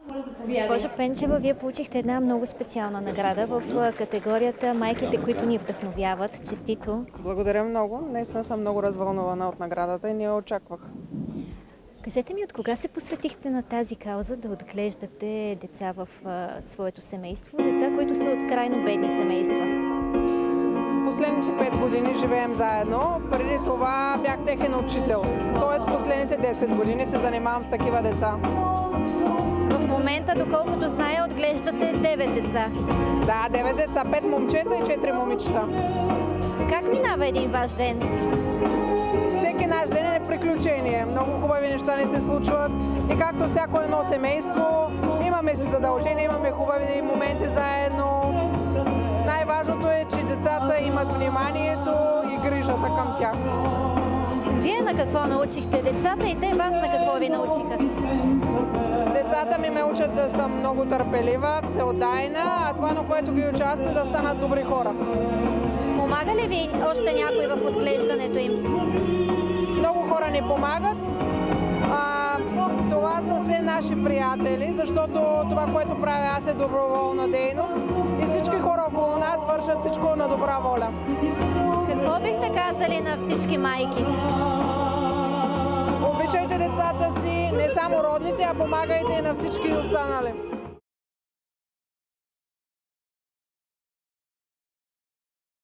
Госпожо Пенчева, вие получихте една много специална награда в категорията "Майките, които ни вдъхновяват". Честито! Благодаря много. Наистина съм много развълнувана от наградата и не я очаквах. Кажете ми, от кога се посветихте на тази кауза да отглеждате деца в своето семейство? Деца, които са от крайно бедни семейства. В последните 5 години живеем заедно. Преди това бях техен учител. Тоест последните 10 години се занимавам с такива деца. В момента, доколкото зная, отглеждате 9 деца. Да, 9 деца, 5 момчета и 4 момичета. Как минава един ваш ден? Всеки наш ден е приключение. Много хубави неща ни се случват. И както всяко едно семейство, имаме си задължения, имаме хубави моменти заедно. Най-важното е, че децата имат вниманието и грижата към тях. Вие на какво научихте децата и те вас на какво ви научиха? Децата ми ме учат да съм много търпелива, всеотдайна, а това, на което ги участват, да станат добри хора. Помага ли ви още някой в отглеждането им? Много хора ни помагат. Това са все наши приятели, защото това, което правя аз, е доброволна дейност и всички хора около нас вършат всичко на добра воля. Какво бихте казали на всички майки? Обичайте децата си, не само родните, а помагайте и на всички останали.